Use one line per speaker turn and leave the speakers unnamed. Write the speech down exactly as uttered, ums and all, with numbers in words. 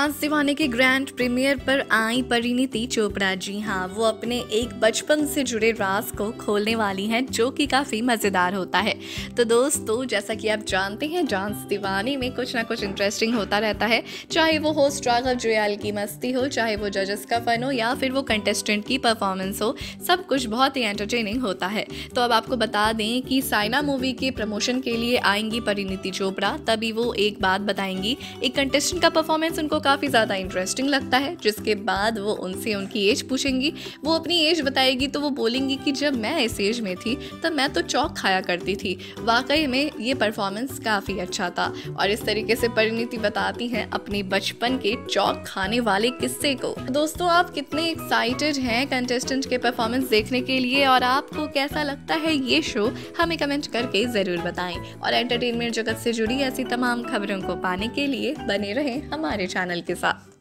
Dance दीवाने के grand premiere पर आई परिणीति चोपड़ा। जी हाँ, वो अपने एक बचपन से जुड़े राज को खोलने वाली हैं, जो कि काफ़ी मज़ेदार होता है। तो दोस्तों, जैसा कि आप जानते हैं, डांस दीवाने में कुछ ना कुछ इंटरेस्टिंग होता रहता है, चाहे वो होस्ट राघव जुयाल की मस्ती हो, चाहे वो जजेस का फन हो, या फिर वो कंटेस्टेंट की परफॉर्मेंस हो, सब कुछ बहुत ही एंटरटेनिंग होता है। तो अब आपको बता दें कि साइना मूवी के प्रमोशन के लिए आएंगी परिणीति चोपड़ा। तभी वो एक बात बताएंगी, एक कंटेस्टेंट का परफॉर्मेंस उनको काफ़ी ज़्यादा इंटरेस्टिंग लगता है, जिसके बाद वो उनसे उनकी एज पूछेंगी। वो अपनी एज बताएगी तो वो बोलेंगी कि जब मैं इस एज में थी तब मैं तो चौक खाया करती थी। वाकई में ये परफॉर्मेंस काफ़ी अच्छा था। और इस तरीके से परिणीति बताती हैं अपने बचपन के चौक खाने वाले किस्से को। दोस्तों, आप कितने एक्साइटेड हैं कंटेस्टेंट के परफॉर्मेंस देखने के लिए, और आपको कैसा लगता है ये शो, हमें कमेंट करके ज़रूर बताएं। और एंटरटेनमेंट जगत से जुड़ी ऐसी तमाम खबरों को पाने के लिए बने रहें हमारे चैनल के साथ।